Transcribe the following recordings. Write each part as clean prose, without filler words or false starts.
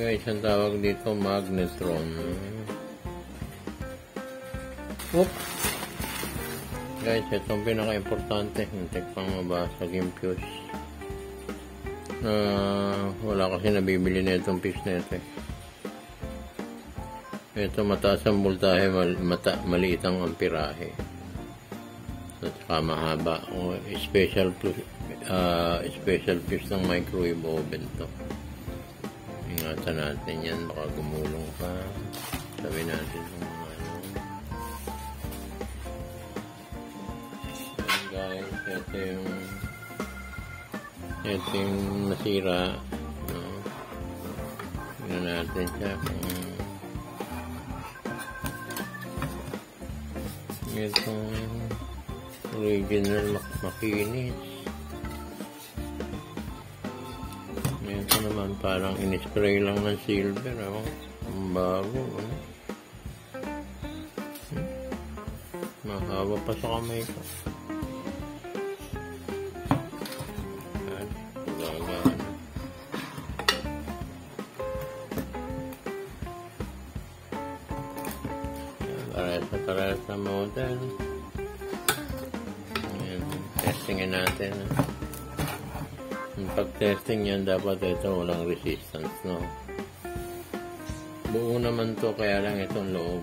Guys, ang tawag dito magnetron. Oop! Guys, itong pinaka-importante. Hintik pang mabasag yung fuse. Wala kasi nabibili na itong fuse na ito. Ito mataas ang voltahe, maliit ang amperahe. At saka mahaba. Special fuse ng microwave oven to. Ingatan natin yan, baka gumulong pa. Sabi natin kung ano. So guys, ito yung nasira. Tingnan natin siya kung itong original makinis. Ito naman parang in-spray lang ng silver. Ang bago. Mahaba pa sa kamay ko. Gagana. Parehas na model. Testingin natin. Yung pag-testing yan, dapat ito walang resistance, no? Buo naman to, kaya lang itong loob.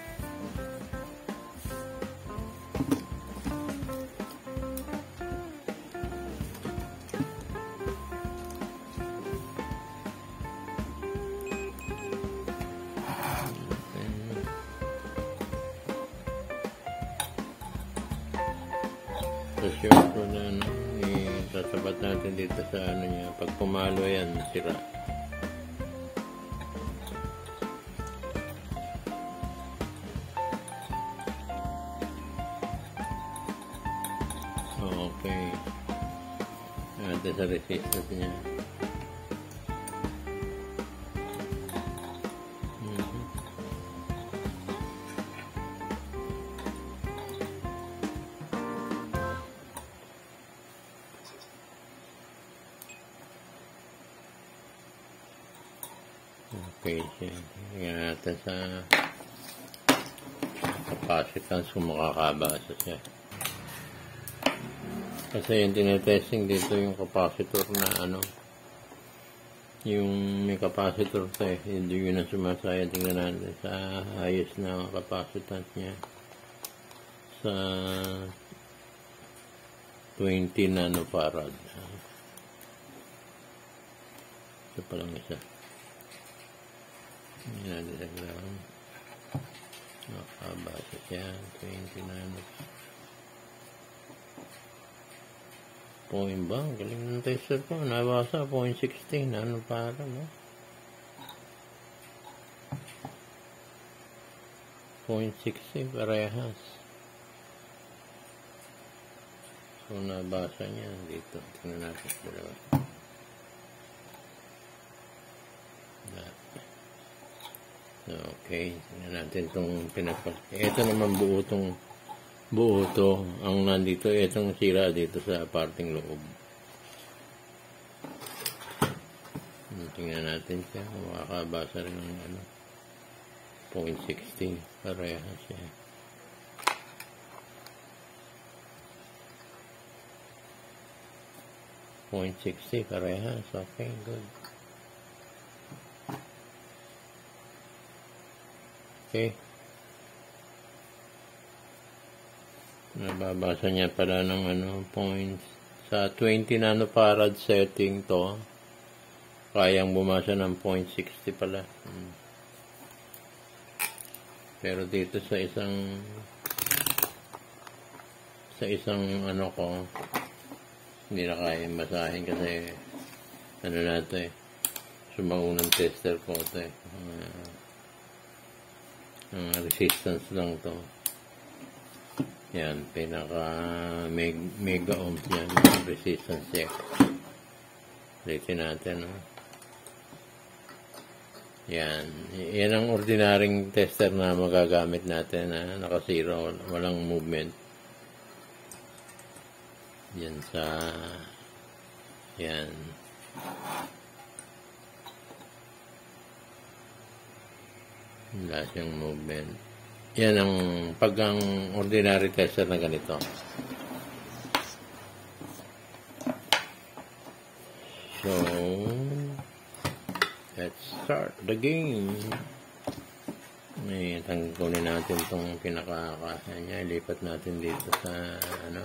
So, sure ko na, tatapat natin dito sa ano niya. Pag pumalo yan, sira. Okay. Natin sa resistance niya. Okay, tingnan natin sa capacitance kung makakabasa siya. Kasi yung tinetesting dito yung capacitor na ano, yung may capacitor to hindi yun ang sumasaya. Tingnan natin sa ayos na capacitance niya sa 20 nanofarad. Ito pa lang isa. Yan, lang. Nakabasa siya. 20 nanofarad. Point ba? Galing ng tester ko. Nabasa. 0.16 nanofarad, no? 0.16 parehas. So, nabasa niya dito. Tingnan natin dalawa. Okay, tingnan natin itong pinapal. Ito naman buo to. Ang nandito, itong sira dito sa parting loob. Tingnan natin siya. Makakabasa rin ng ano, 0.60. Parehas siya. .60 parehas. Okay, good. Okay. Nababasa niya pala ng ano, points. Sa 20 nanofarad setting to, kayang bumasa ng 0.60 pala. Pero dito sa isang ano ko, hindi na kayang basahin kasi ano na ito sumaunang tester ko ito resistance lang to. Yan, pinaka mega ohms yan, resistance check. Ulitin natin, no? Yan ang ordinaryong tester na magagamit natin, nakasiro, walang movement. Yan sa yan Wala siyang movement. Yan ang pag ang ordinary tester na ganito. So, let's start the game. Tanggalin natin itong pinakakasa niya. Ilipat natin dito sa ano.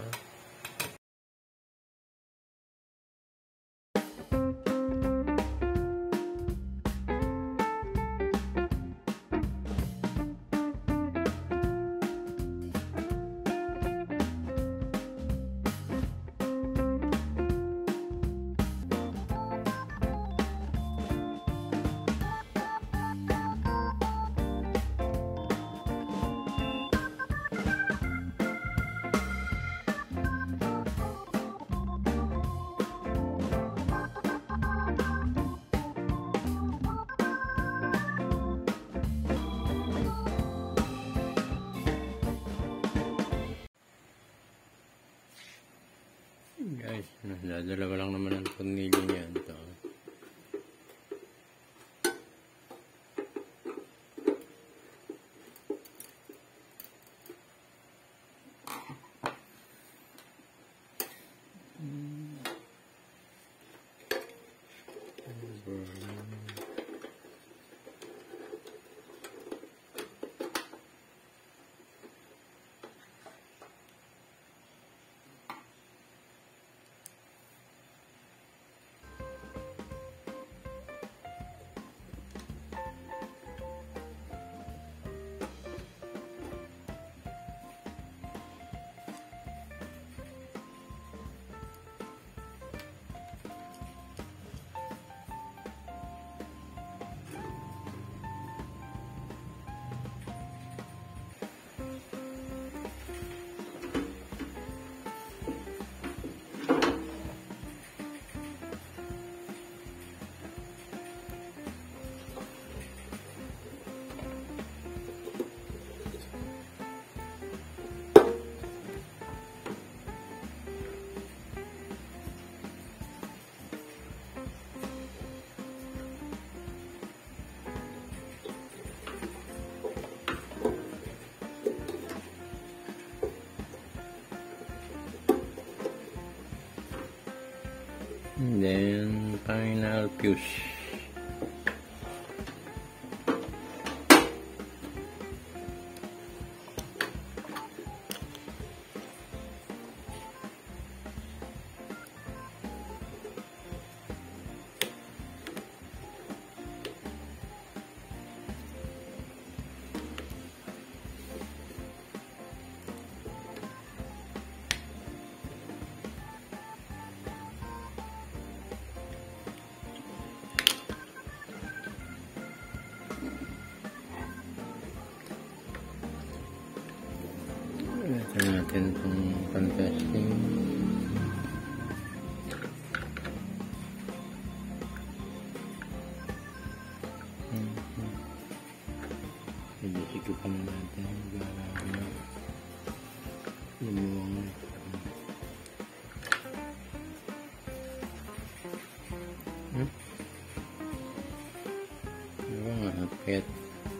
Guys, dalawa lang naman ang tornilyo niya. Ito. And then final fuse. Ito natin itong pan-testing. Sigipan na natin para lumuwang na. Diba nga, payat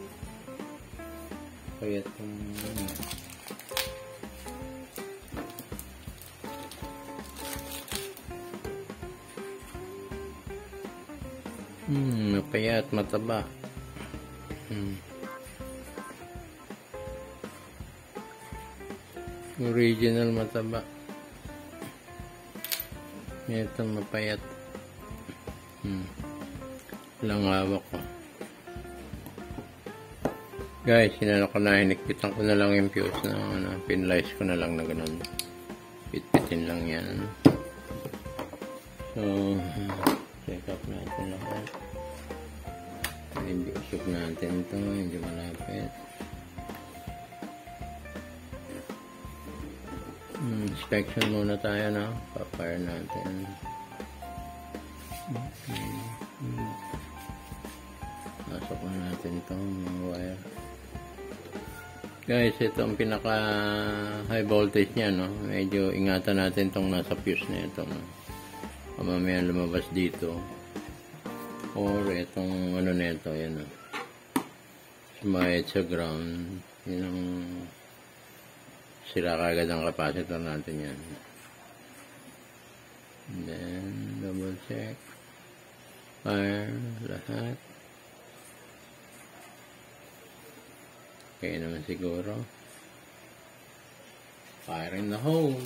yung mapayat, mataba. Original mataba. Ito mapayat. Lang hawak ko. Guys, sinano ko na, hinikpitan ko na lang yung fuse na pinlice ko na lang na ganun. Pitpitin lang yan. So, check up natin lahat. Hindi usok natin ito, hindi malapit. Inspection muna tayo na, pa-fire natin. Pasok na natin ito, mga wire. Guys, ito ang pinaka high voltage niya, no? Medyo ingatan natin itong nasa fuse na ito, no? Mamaya lumabas dito. Or itong ano na ito, yan, no? sumayad sa ground. Yun ang sira kagad ang capacitor natin yan. And then, double check. Fire, lahat. Okay naman siguro. Fire in the hole.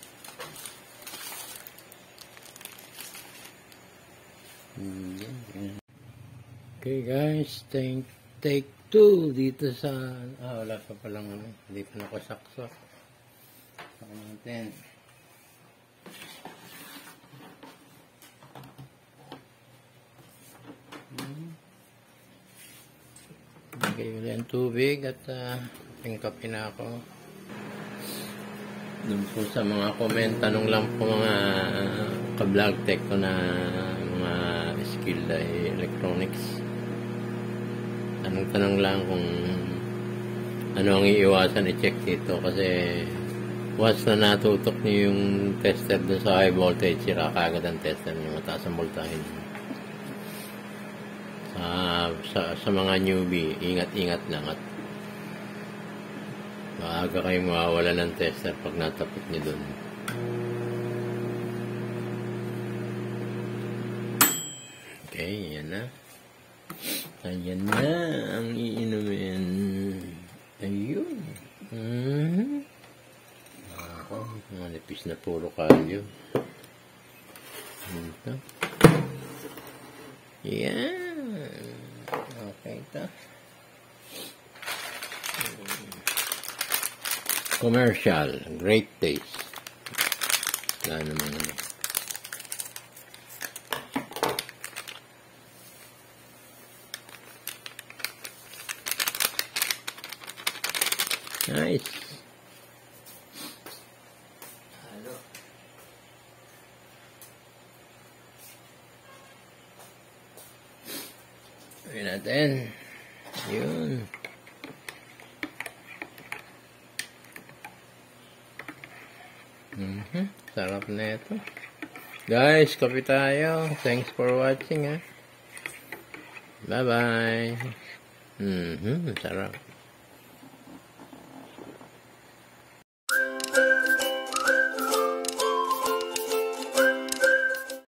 Okay guys, take 2 dito sa... wala pa palang ano. Hindi pa nakasaksak. Saka natin. Okay, wala yung tubig at kape na ako. Doon po sa mga comment, tanong lang po mga ka-vlog tech ko na mga skill electronics. Tanong lang kung ano ang iiwasan i-check dito kasi once na natutok niyo yung tester doon sa high voltage, sira kagad ang tester niyo, mataas ang voltahe niyo. Sa mga newbie, ingat-ingat lang at maaga kayong mawawala ng tester pag natapik niyo doon. Okay, yan na. Ayan na ang iinumin. Ayun. Ako, manipis na puro kalyo. Ito. Yan. Okay ito. Commercial. Great taste. Wala naman ano. Nice. Halo. Gawin natin. Yun. Sarap na ito. Guys, kape tayo. Thanks for watching. Bye-bye. Sarap.